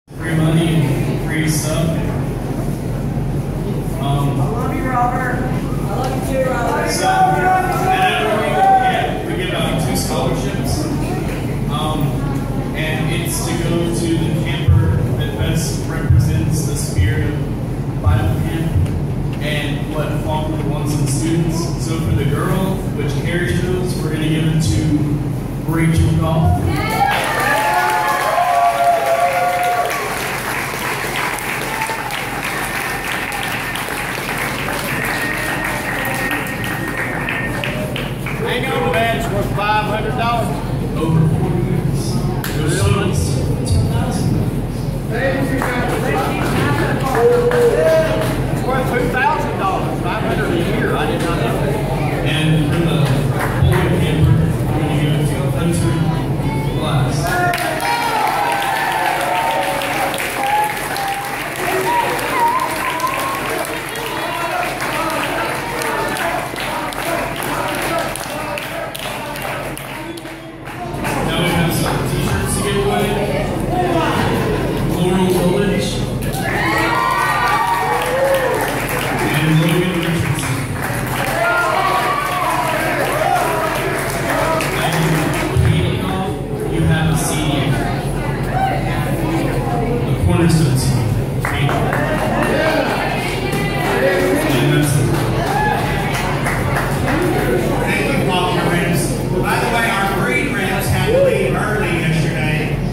Free money and free stuff. I love you, Robert. I love you too, Robert. So, we give out 2 scholarships. And it's to go to the camper that best represents the spirit of Bible camp and what Faulkner wants in students. So for the girl, which carries those, we're going to give it to Rachel Golf. Hang on, man, it's worth $500. Over 4 years. Those students. Thank you.